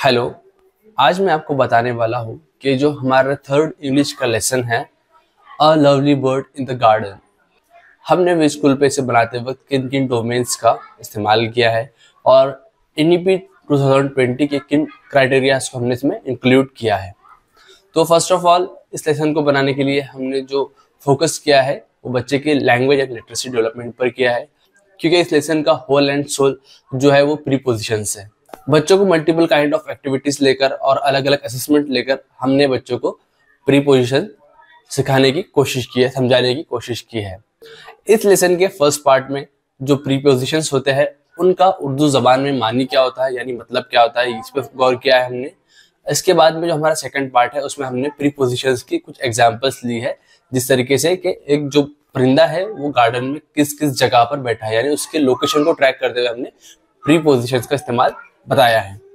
Hello. आज मैं आपको बताने वाला हूँ कि जो हमारा थर्ड इंग्लिश का लेसन है a lovely bird in the garden, हमने भी स्कूल पे इसे बनाते वक्त किन किन डोमेन्स का इस्तेमाल किया है और एनईपी 2020 के किन क्राइटेरियाज को हमने इसमें इंक्लूड किया है। तो फर्स्ट ऑफ ऑल इस लेसन को बनाने के लिए हमने जो फोकस किया है वो बच्चे के लैंग्वेज एंड लिटरेसी डेवलपमेंट पर किया है, क्योंकि इस लेसन का होल एंड सोल जो है वो प्रीपोजिशंस है। बच्चों को मल्टीपल काइंड ऑफ एक्टिविटीज लेकर और अलग अलग असेसमेंट लेकर हमने बच्चों को प्रीपोजिशन सिखाने की कोशिश की है, समझाने की कोशिश की है। इस लेसन के फर्स्ट पार्ट में जो प्रीपोजिशंस होते हैं उनका उर्दू जबान में मानी क्या होता है, यानी मतलब क्या होता है, इस पर गौर किया है हमने। इसके बाद में जो हमारा सेकंड पार्ट है उसमें हमने प्रीपोजिशंस की कुछ एग्जांपल्स ली है, जिस तरीके से कि एक जो परिंदा है वो गार्डन में किस किस जगह पर बैठा है, यानी उसके लोकेशन को ट्रैक करते हुए हमने प्रीपोजिशंस का इस्तेमाल बताया है।